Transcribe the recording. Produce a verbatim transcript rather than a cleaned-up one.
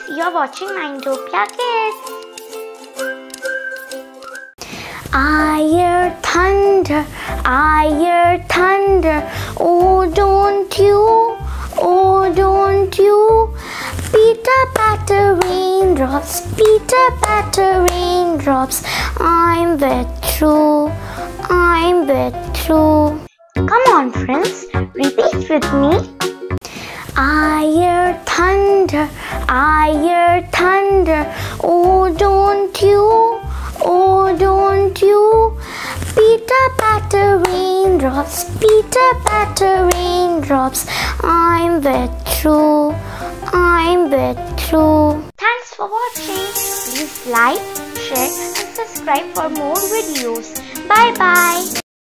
you're watching Mindopia Kids. I hear thunder, I hear thunder. Oh, don't you, oh, don't you. Pitter patter raindrops, pitter patter raindrops. I'm wet through, I'm wet through. Come on friends, repeat with me. I hear thunder, I hear thunder. Oh, don't you, oh, don't you. Pitter patter raindrops, pitter patter raindrops. I'm wet through, I'm wet through. Thanks for watching. Please like, share and subscribe for more videos. Bye bye.